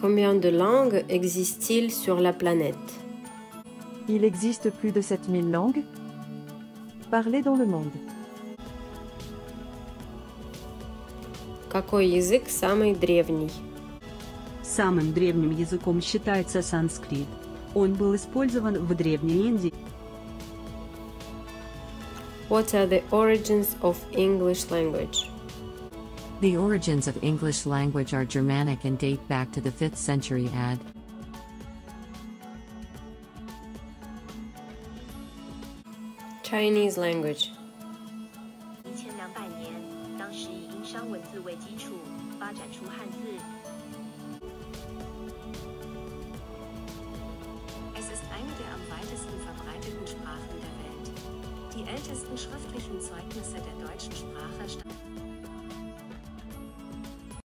Combien de langues existent-il sur la planète? Il existe plus de 7000 langues parlées dans le monde. Какой язык самый древний? Самым древним языком считается санскрит. Он был использован в Древней Индии. What are the origins of English language? The origins of English language are Germanic and date back to the 5th century AD. Chinese language. 1200年，当时以殷商文字为基础，发展出汉字。Es ist eine der am weitesten verbreiteten Sprachen der Welt. Die ältesten schriftlichen Zeugnisse der deutschen Sprache stammen